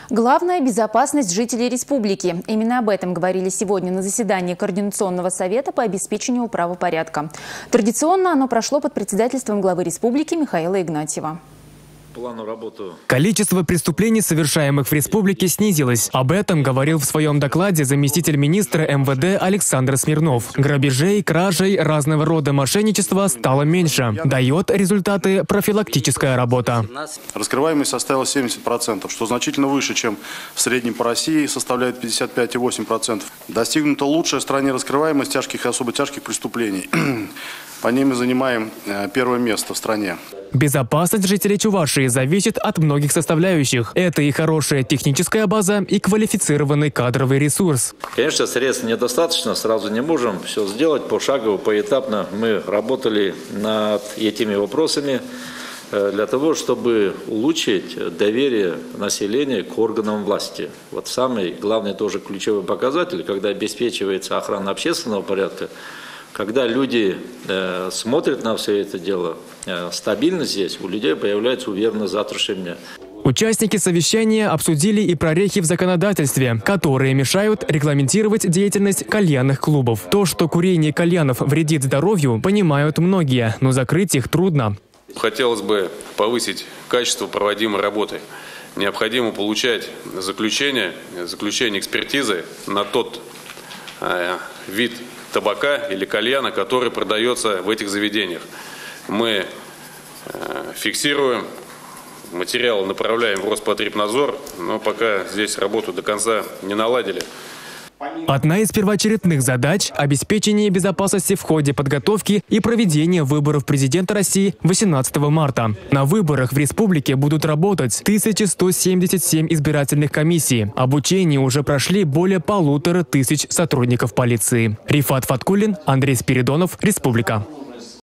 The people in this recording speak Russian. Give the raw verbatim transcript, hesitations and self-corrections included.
Главная – безопасность жителей республики. Именно об этом говорили сегодня на заседании Координационного совета по обеспечению правопорядка. Традиционно оно прошло под председательством главы республики Михаила Игнатьева. Количество преступлений, совершаемых в республике, снизилось. Об этом говорил в своем докладе заместитель министра эм вэ дэ Александр Смирнов. Грабежей, кражей, разного рода мошенничества стало меньше. Дает результаты профилактическая работа. Раскрываемость составила семьдесят процентов, что значительно выше, чем в среднем по России, составляет пятьдесят пять и восемь десятых процента. Достигнута лучшая в стране раскрываемость тяжких и особо тяжких преступлений. По ним мы занимаем первое место в стране. Безопасность жителей Чувашии зависит от многих составляющих. Это и хорошая техническая база, и квалифицированный кадровый ресурс. Конечно, средств недостаточно, сразу не можем все сделать пошагово, поэтапно. Мы работали над этими вопросами для того, чтобы улучшить доверие населения к органам власти. Вот самый главный тоже ключевой показатель, когда обеспечивается охрана общественного порядка, когда люди э, смотрят на все это дело, э, стабильно здесь, у людей появляется уверенность в завтрашнем дне. Участники совещания обсудили и прорехи в законодательстве, которые мешают регламентировать деятельность кальянных клубов. То, что курение кальянов вредит здоровью, понимают многие, но закрыть их трудно. Хотелось бы повысить качество проводимой работы. Необходимо получать заключение, заключение экспертизы на тот э, вид табака или кальяна, который продается в этих заведениях. Мы э, фиксируем, материалы направляем в Роспотребнадзор, но пока здесь работу до конца не наладили. Одна из первоочередных задач – обеспечение безопасности в ходе подготовки и проведения выборов президента России восемнадцатого марта. На выборах в республике будут работать тысяча сто семьдесят семь избирательных комиссий. Обучение уже прошли более полутора тысяч сотрудников полиции. Рифат Фаткуллин, Андрей Спиридонов, Республика.